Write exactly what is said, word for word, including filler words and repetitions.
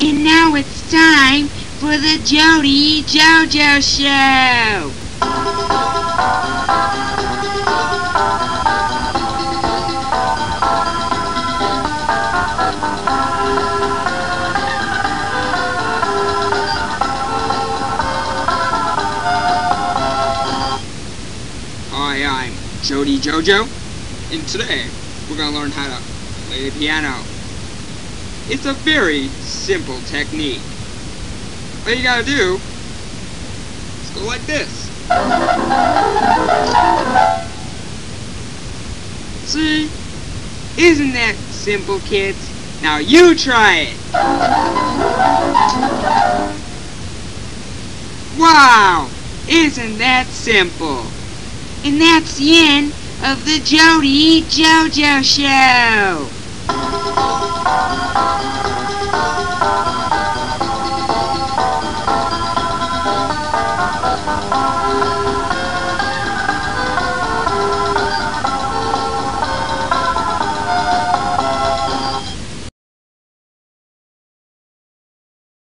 And now it's time for the Jody Jojo Show! Hi, I'm Jody Jojo, and today we're going to learn how to play the piano. It's a very simple technique. All you gotta do is go like this. See? Isn't that simple, kids? Now you try it. Wow! Isn't that simple? And that's the end of the Jody Jojo Show!